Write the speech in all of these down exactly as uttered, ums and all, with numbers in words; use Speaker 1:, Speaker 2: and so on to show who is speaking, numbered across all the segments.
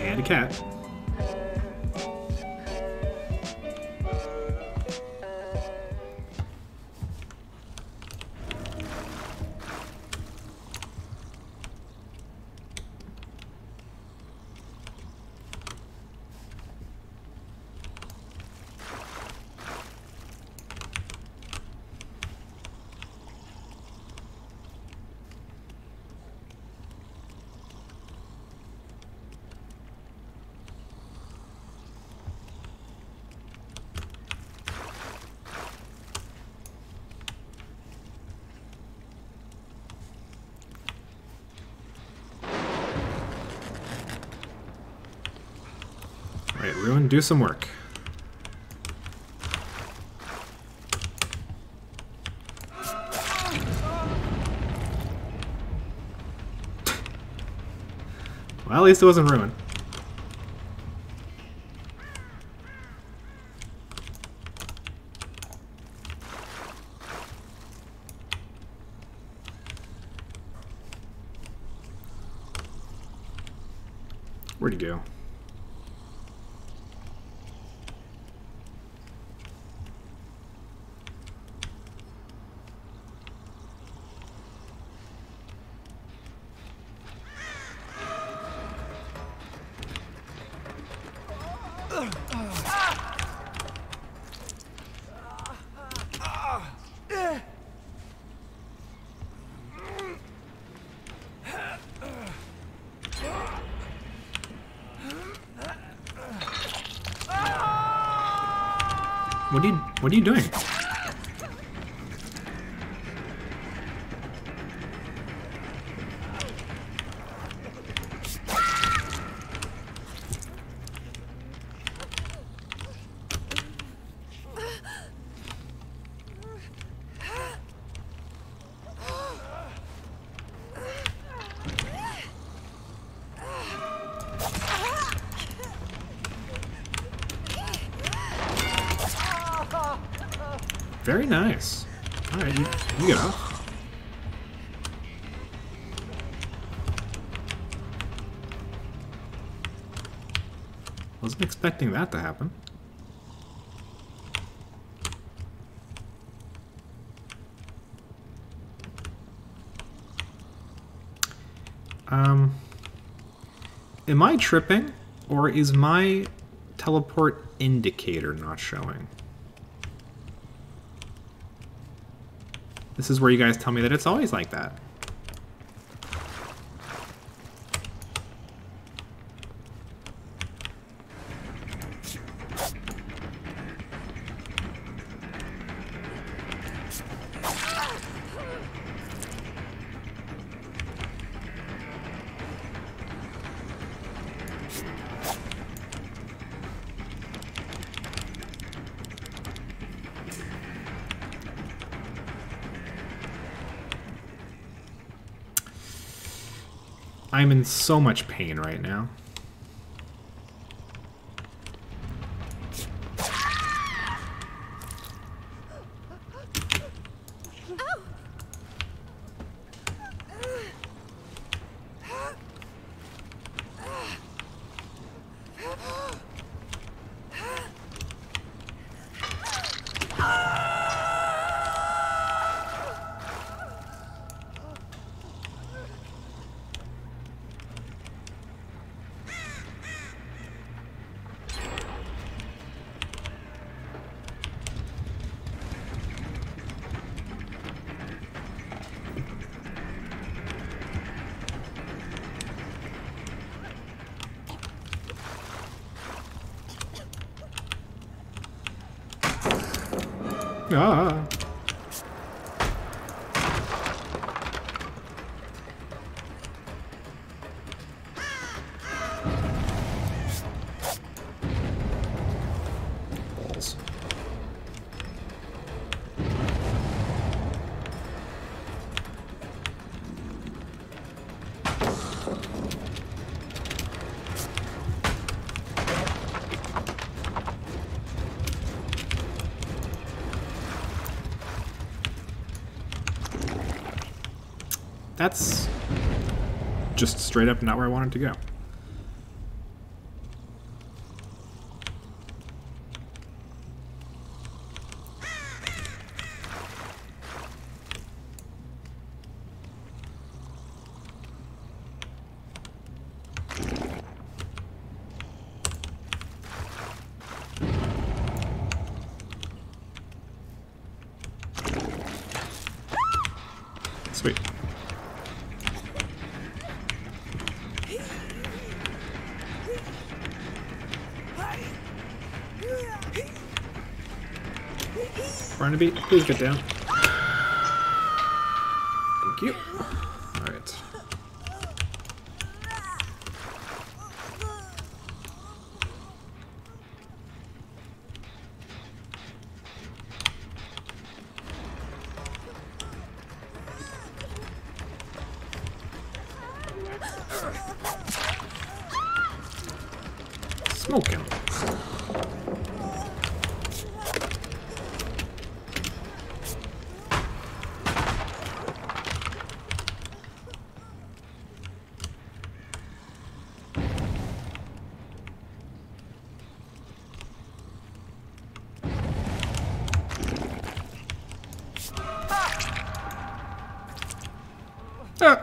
Speaker 1: And a cat. Alright, Ruin, do some work. Well, at least it wasn't Ruin. Where'd he go? What are you, what are you doing? Very nice. Alright, you, you get off. Wasn't expecting that to happen. Um, am I tripping, or is my teleport indicator not showing? This is where you guys tell me that it's always like that. I'm in so much pain right now. Ah. Balls. That's just straight up not where I wanted to go. Sweet. Barnaby, please get down. Thank you. Alright. Smoke him. Ah.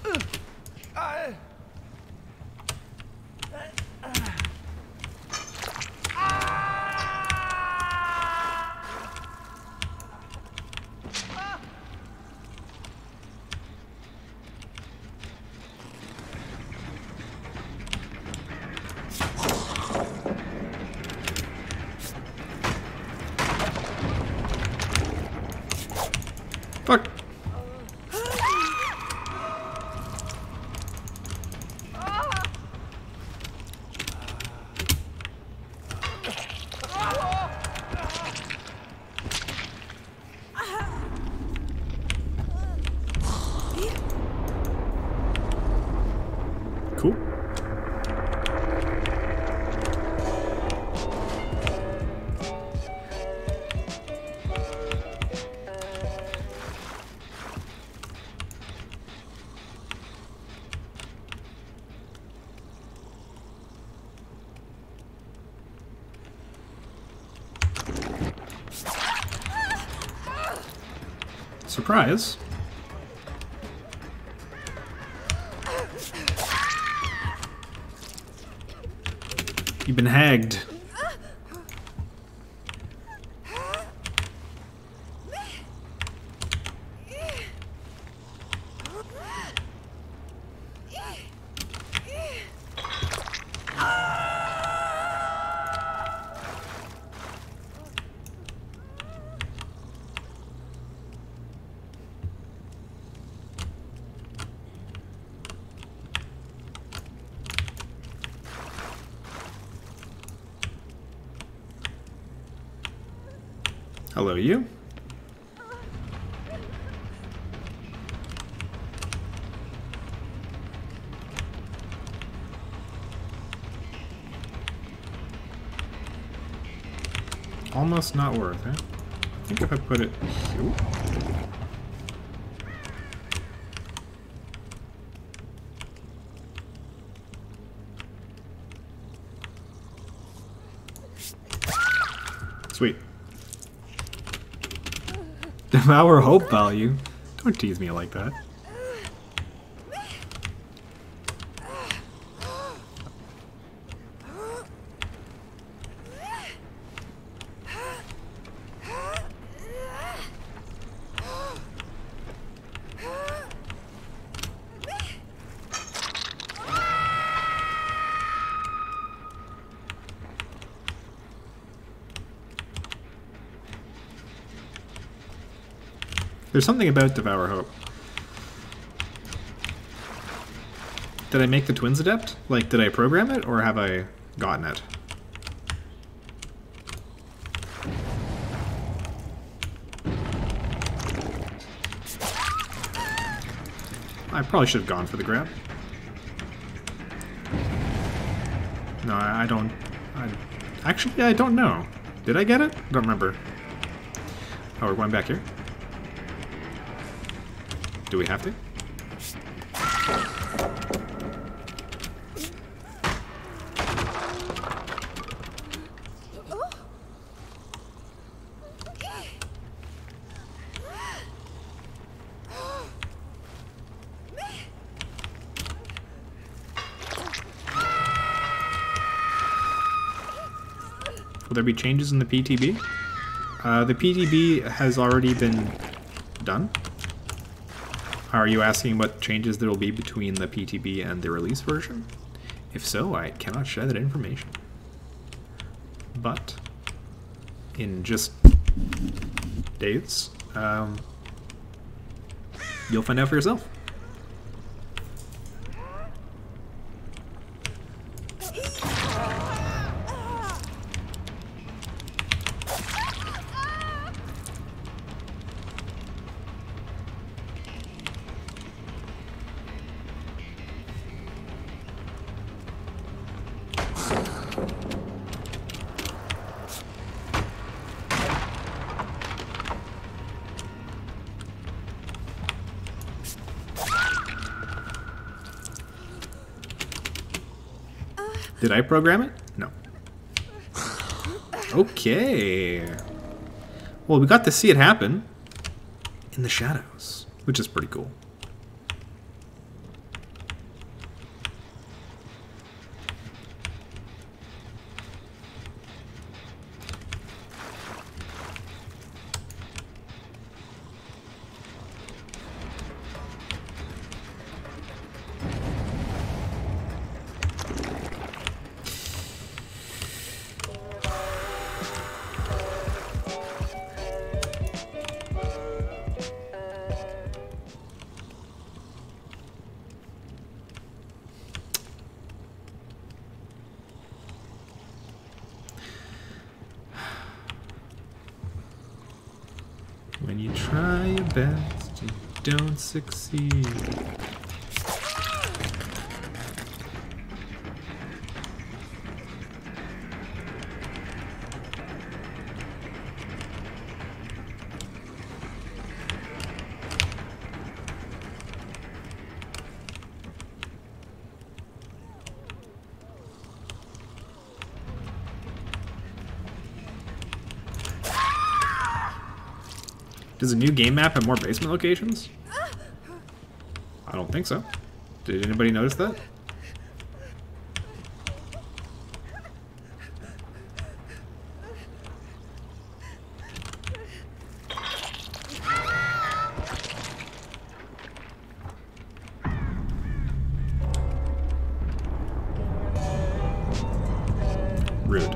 Speaker 1: Fuck. Cool. Surprise. You've been hagged. Hello, you. Almost not worth it. I think if I put it... Ooh. Sweet. Devour hope value? Don't tease me like that. There's something about Devour Hope. Did I make the Twins Adept? Like, did I program it, or have I gotten it? I probably should have gone for the grab. No, I, I don't... I, actually, I don't know. Did I get it? I don't remember. Oh, we're going back here? Do we have to? Will there be changes in the P T B? Uh, the P T B has already been done. Are you asking what changes there will be between the P T B and the release version? If so, I cannot share that information. But in just days, um, you'll find out for yourself. Did I program it? No. Okay. Well, we got to see it happen in the shadows, which is pretty cool. When you try your best, you don't succeed. Does a new game map have more basement locations? I don't think so. Did anybody notice that? Rude.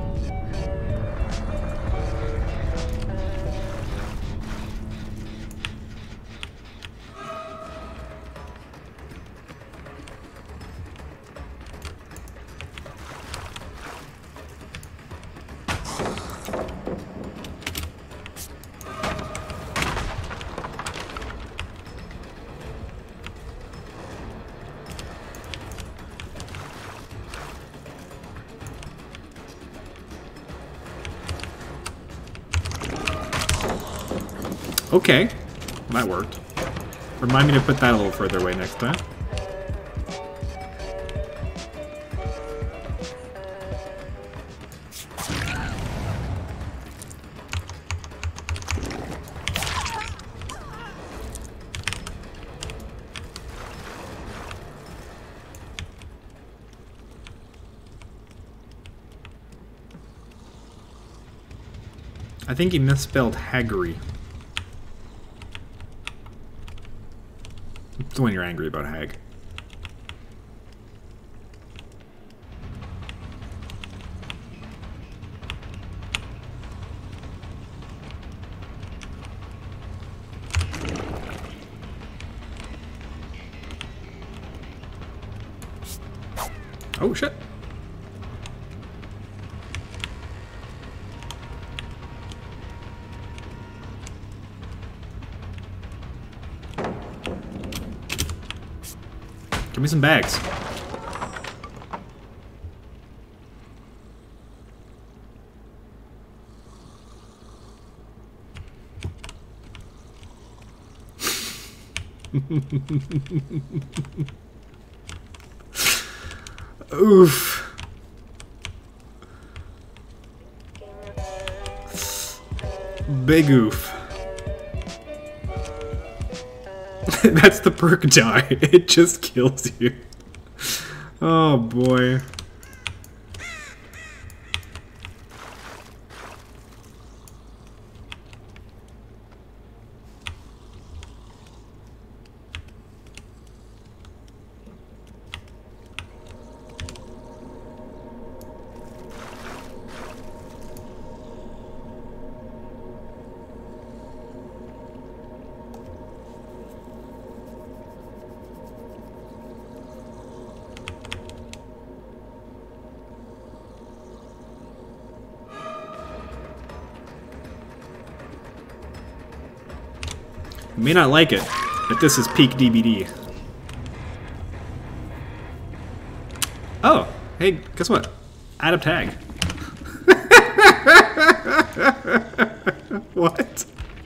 Speaker 1: Okay, that worked. Remind me to put that a little further away next time. I think he misspelled Haggery. It's when you're angry about Hag. Oh shit. Give me some bags. Oof. Big oof. That's the perk die. It just kills you. Oh boy. You may not like it, but this is peak D B D. Oh, hey, guess what? Adept Hag. What?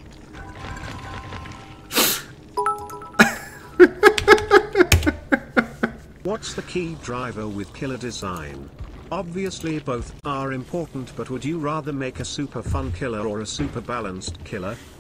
Speaker 2: What's the key driver with killer design? Obviously both are important, but would you rather make a super fun killer or a super balanced killer?